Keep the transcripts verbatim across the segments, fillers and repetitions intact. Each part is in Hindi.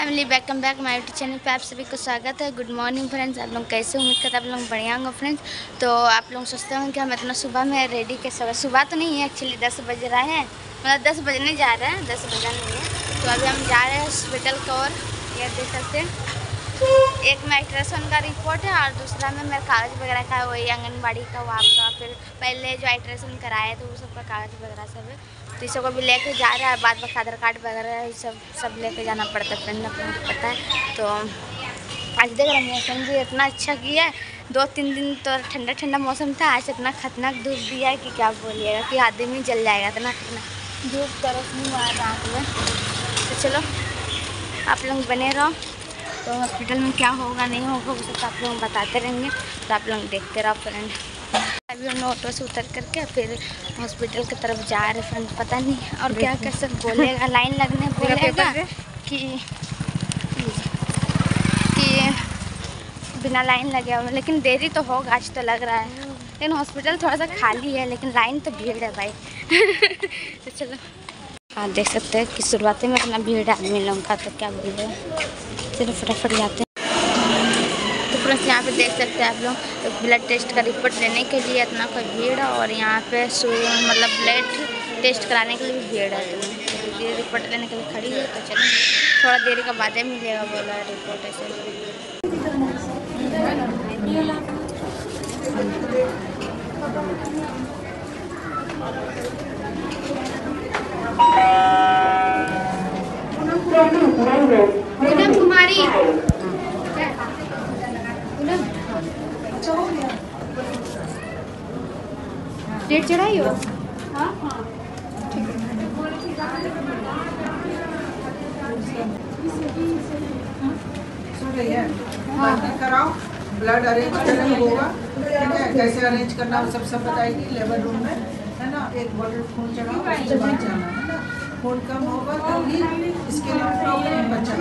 Family, welcome back my YouTube channel पे आप सभी को स्वागत है। Good morning friends. आप लोग कैसे, उम्मीद करते आप लोग बढ़िया होंगे फ्रेंड्स। तो आप लोग सोचते होंगे कि हम इतना सुबह में रेडी कैसे हुए। सुबह तो नहीं है, एक्चुअली दस बज रहा है, मतलब दस बजने जा रहे हैं, दस बजा नहीं है। तो अभी हम जा रहे हैं हॉस्पिटल की ओर। ये देख सकते हैं, एक में अल्ट्रासाउंड का रिपोर्ट है और दूसरा में मेरा कागज़ वगैरह का, वही आंगनबाड़ी का वो आपका, फिर पहले जो अल्ट्रासाउंड कराया तो वो सब का कागज़ वगैरह सब है। तो इस सबको भी लेके जा रहा है। बाद में आधार कार्ड वगैरह सब सब लेके जाना पड़ता है फ्रेंड, अपने को पता है। तो आज देख रहे हैं मौसम भी इतना अच्छा किया है। दो तीन दिन तो ठंडा ठंडा मौसम था, आज इतना खतरनाक धूप दिया है कि क्या बोलिएगा, कि आदमी जल जाएगा। इतना खतरनाक धूप तरफ नहीं आ रहा है। तो चलो आप लोग बने रहो। तो हॉस्पिटल में क्या होगा नहीं होगा वो सब आप लोग बताते रहेंगे, तो आप लोग देखते रहो फ्रेंड। अभी हम ऑटो से उतर करके फिर हॉस्पिटल की तरफ जा रहे फ्रेंड। पता नहीं और क्या कैसे बोलेगा, लाइन लगने बोलेगा कि कि बिना लाइन लगे हुए, लेकिन देरी तो होगा आज तो लग रहा है। लेकिन हॉस्पिटल थोड़ा सा खाली है, लेकिन लाइन तो भीड़ है भाई। तो चलो आप देख सकते हैं कि शुरुआती में इतना भीड़ है आदमी लोगों का, तो क्या बोल रहे हैं। चलो फटाफट जाते हैं। तो फ्रेंड्स यहाँ पे देख सकते हैं आप लोग, ब्लड टेस्ट का रिपोर्ट लेने के लिए इतना कोई भीड़ है, और यहाँ पे मतलब ब्लड टेस्ट कराने के लिए भी भीड़ है। तो ये रिपोर्ट लेने के लिए खड़ी है। तो चलो थोड़ा देरी का बाद में मिलेगा बोला रिपोर्ट ऐसे। पूनम कुमारी, डेट चढ़ाई हो? हाँ हाँ ठीक है। हाँ कराओ, ब्लड अरेंज करना होगा, ठीक है। कैसे अरेंज करना वो सब सब बताएगी लेबर रूम में, है ना। एक बॉटल खून चढ़ाओ, उसके बाद जाना है ना। खून कम होगा तभी इसके लिए प्रॉब्लम बचा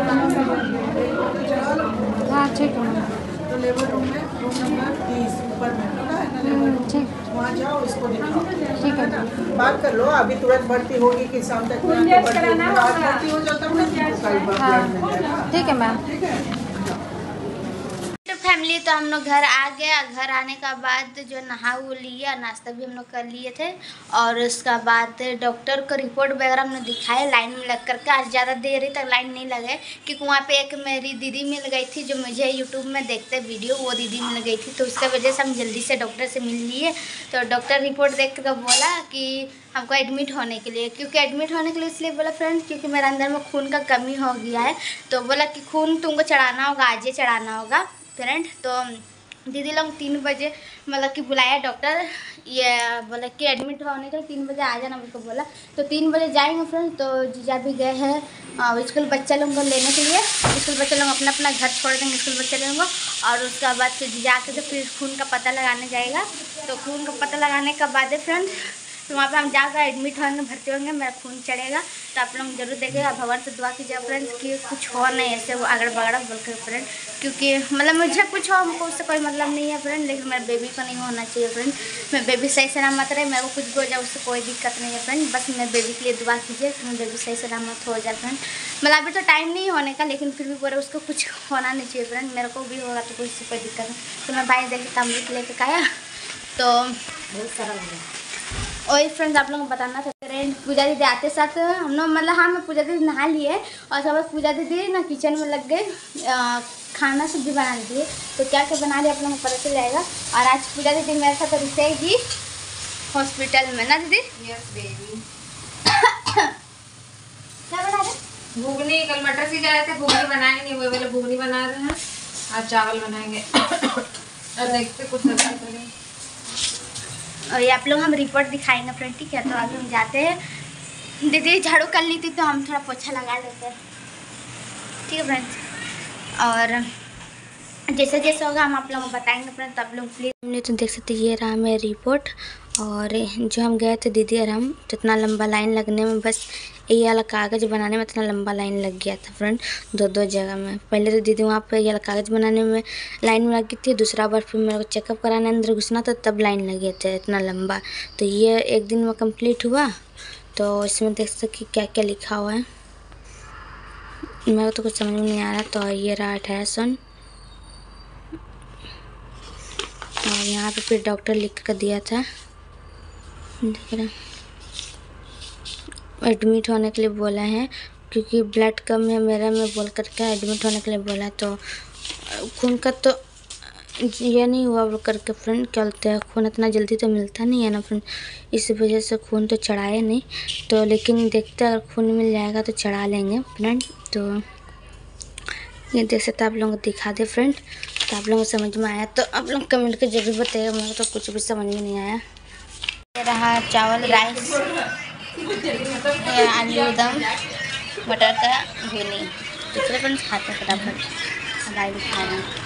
चढ़ा लो। हाँ ठीक है। तो लेबर रूम में रूम नंबर तीस ऊपर में है ना लेबर रूम, वहाँ जाओ, इसको दिखाओ, ठीक है ना। बात कर लो, अभी तुरंत भर्ती होगी कि शाम तक भर्ती हो जाता है। ठीक है मैम। ठीक है फैमिली, तो हम लोग घर आ गए। घर आने का बाद जो नहा वो लिया, नाश्ता भी हम लोग कर लिए थे, और उसका बाद डॉक्टर को रिपोर्ट वगैरह हमने दिखाया लाइन में लग करके। आज ज़्यादा देर तक लाइन नहीं लगे, क्योंकि वहाँ पे एक मेरी दीदी मिल गई थी जो मुझे यूट्यूब में देखते वीडियो, वो दीदी मिल गई थी। तो उसकी वजह से हम जल्दी से डॉक्टर से मिल लिए। तो डॉक्टर रिपोर्ट देख कर बोला कि हमको एडमिट होने के लिए, क्योंकि एडमिट होने के लिए इसलिए बोला फ्रेंड्स क्योंकि मेरे अंदर में खून का कमी हो गया है। तो बोला कि खून तुमको चढ़ाना होगा, आज ही चढ़ाना होगा फ्रेंड। तो दीदी लोग तीन बजे मतलब कि बुलाया डॉक्टर, ये बोला कि एडमिट होने के तीन बजे आ जाना मुझको बोला। तो तीन बजे जाएंगे फ्रेंड। तो जीजा भी गए हैं स्कूल बच्चा लोगों को लेने के लिए। स्कूल बच्चे लोग अपना अपना घर छोड़ देंगे स्कूल बच्चे लोगों को, और उसके बाद फिर जीजा आके तो फिर खून का पता लगाने जाएगा। तो खून का पता लगाने के बाद फ्रेंड तो वहाँ पे हम जाकर एडमिट होंगे, भर्ती होंगे, मेरा खून चढ़ेगा। तो आप लोग जरूर देखेगा, भगवान से दुआ कीजिए फ्रेंड्स कि कुछ हो नहीं ऐसे वो अगड़ बगड़ा बोल कर फ्रेंड, क्योंकि मतलब मुझे कुछ हो हमको उससे कोई मतलब नहीं है फ्रेंड, लेकिन मेरे बेबी को नहीं होना चाहिए फ्रेंड। मैं बेबी सही सलामत रहे, मेरे को कुछ हो जाए उससे कोई दिक्कत नहीं है फ्रेंड। बस मेरे बेबी के लिए दुआ कीजिए कि मेरे बेबी सही सलामत हो जाए फ्रेंड। मतलब अभी तो टाइम नहीं होने का, लेकिन फिर भी बोले उसको कुछ होना नहीं चाहिए फ्रेंड। मेरे को भी होगा तो कोई से कोई दिक्कत नहीं। तो मैं भाई देखिए अमृत लेके खाया, तो बहुत सारा वही फ्रेंड्स आप लोगों को बताना था फ्रेंड। पूजा दीदी आते साथ हम लोग मतलब हाँ मैं पूजा दीदी नहा लिए, और सब पूजा दीदी ना किचन में लग गए, खाना सब्जी बना दी है। तो क्या क्या बना रही आप लोगों को पता चल जाएगा। और आज पूजा दीदी मेरे साथ रुकेगी हॉस्पिटल में ना दीदी। Yes baby. क्या बना रहे? घुगनी, कल मटर से जा रहे थे, घुगनी बनाएंगे, वही वाले घुगनी बना रहे हैं। आज चावल बनाएंगे और देखते कुछ सब्जी करेंगे। और ये आप लोग हम रिपोर्ट दिखाएंगे फ्रेंड, ठीक है। तो अभी हम जाते हैं। दीदी झाड़ू कर ली थी तो हम थोड़ा पोछा लगा लेते हैं, ठीक है फ्रेंड्स। और जैसे जैसे होगा हम आप लोगों को बताएंगे फ्रेंड, तो आप लोग प्लीज़। हमने तो देख सकते ये रहा मेरा रिपोर्ट, और जो हम गए थे दीदी और हम, तो इतना लंबा लाइन लगने में, बस ये वाला कागज़ बनाने में इतना लंबा लाइन लग गया था फ्रेंड, दो दो जगह में। पहले तो दीदी वहाँ पे ये वाला कागज़ बनाने में लाइन में लगी थी, दूसरा बार फिर मेरे को चेकअप कराने अंदर घुसना था तब लाइन लगे थे इतना लंबा। तो ये एक दिन में कंप्लीट हुआ। तो इसमें देख सकते क्या क्या लिखा हुआ है। मेरे को तो कुछ समझ में नहीं आ रहा। तो ये रहा अल्ट्रासाउंड और यहाँ पे फिर डॉक्टर लिख कर दिया था, देख रहे एडमिट होने के लिए बोला है क्योंकि ब्लड कम है मेरा में बोल करके एडमिट होने के लिए बोला। तो खून का तो ये नहीं हुआ बोल करके फ्रेंड, क्या बोलते हैं खून इतना जल्दी तो मिलता नहीं है ना फ्रेंड, इस वजह से खून तो चढ़ाए नहीं। तो लेकिन देखते अगर खून मिल जाएगा तो चढ़ा लेंगे फ्रेंड। तो ये देख सकते आप लोगों को दिखा दे फ्रेंड। तो आप लोगों को समझ में आया तो आप लोग कमेंट के जरूर बताइएगा, मुझे तो कुछ भी समझ में नहीं आया। ये रहा चावल राइस, आलू दम, मटर का भुनी। दूसरे फ्रेंड्स खाते फटाफट लाइव खा रहे हैं।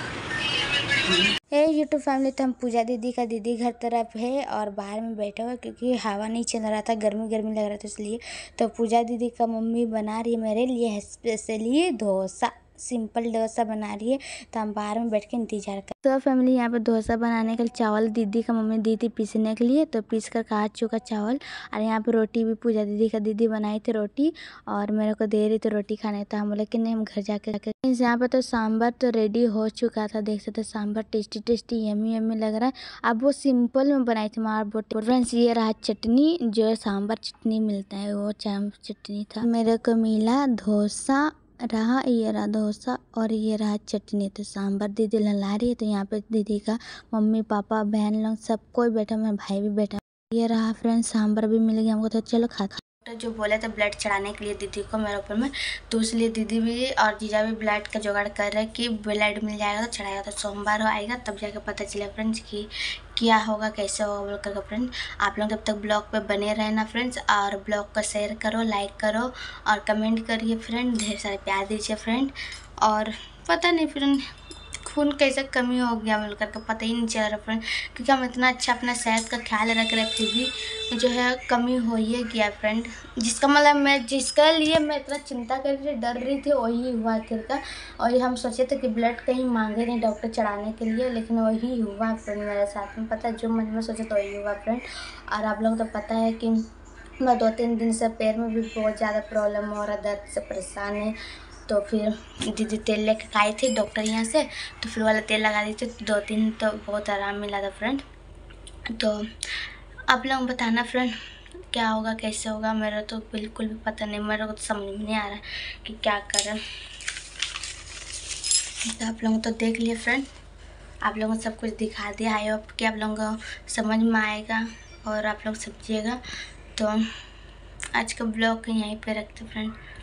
हे यूट्यूब फैमिली, तो हम पूजा दीदी का दीदी घर तरफ है और बाहर में बैठा हुआ क्योंकि हवा नहीं चल रहा था, गर्मी गर्मी लग रहा था इसलिए। तो पूजा दीदी का मम्मी बना रही है मेरे लिए स्पेशली डोसा, सिंपल डोसा बना रही है। तो हम बाहर में बैठ के इंतजार कर। तो फैमिली यहाँ पे डोसा बनाने के लिए चावल दीदी का मम्मी दी थी पीसने के लिए, तो पीस कर काट चुका चावल। और यहाँ पे रोटी भी पूजा दीदी का दीदी बनाई थी रोटी और मेरे को दे रही थी रोटी खाने। तो हम बोले कि नहीं हम घर जाके यहाँ पे तो सांभर तो रेडी हो चुका था, देख सकते sambar tasty tasty yummy yummy लग रहा है। अब वो सिंपल में बनाई थी मार बोटी। फ्रेंड्स ये रहा चटनी, जो सांभर चटनी मिलता है वो चटनी था। मेरे को मिला डोसा रहा, ये रहा डोसा और ये रहा चटनी। तो सांभर दीदी ला रही है। तो यहाँ पे दीदी का मम्मी पापा बहन लोग सब कोई बैठा, मेरा भाई भी बैठा। ये रहा फ्रेंड्स सांभर भी मिल गया हमको। तो चलो खा खा तो जो बोले थे ब्लड चढ़ाने के लिए दीदी को मेरे ऊपर में, तो इसलिए दीदी भी और जीजा भी ब्लड का जुगाड़ कर रहे हैं कि ब्लड मिल जाएगा तो चढ़ाएगा। तो सोमवार हो आएगा तब जाके पता चले फ्रेंड्स कि क्या होगा कैसे होगा बोल कर। फ्रेंड आप लोग जब तक ब्लॉग पे बने रहे ना फ्रेंड्स, और ब्लॉग को शेयर करो, लाइक करो और कमेंट करिए फ्रेंड, ढेर सारे प्यार दीजिए फ्रेंड। और पता नहीं फ्रेंड खून कैसे कमी हो गया बोल करके पता ही नहीं चल रहा फ्रेंड, क्योंकि हम इतना अच्छा अपना सेहत का ख्याल रख रहे फिर भी जो है कमी हो ही गया फ्रेंड। जिसका मतलब मैं जिसके लिए मैं इतना चिंता कर रही डर रही थी वही हुआ आखिर का। और हम सोचे थे कि ब्लड कहीं मांगे नहीं डॉक्टर चढ़ाने के लिए, लेकिन वही हुआ फ्रेंड मेरे साथ में। पता जो मन में सोचे तो वही हुआ फ्रेंड। और आप लोग तो पता है कि मैं दो तीन दिन से पैर में भी बहुत ज़्यादा प्रॉब्लम हो रहा, दर्द से परेशान है। तो फिर दीदी तेल लेके आई थी डॉक्टर यहाँ से, तो फिर वाला तेल लगा दी थी, तो दो दिन तो बहुत आराम मिला था फ्रेंड। तो आप लोग बताना फ्रेंड क्या होगा कैसे होगा, मेरा तो बिल्कुल भी पता नहीं, मेरे को तो समझ में नहीं आ रहा कि क्या करें। तो आप लोग तो देख लिए फ्रेंड, आप लोगों को सब कुछ दिखा दिया। आई होप कि आप लोगों को समझ में आएगा और आप लोग समझिएगा। तो आज का ब्लॉग यहीं पे रखते फ्रेंड।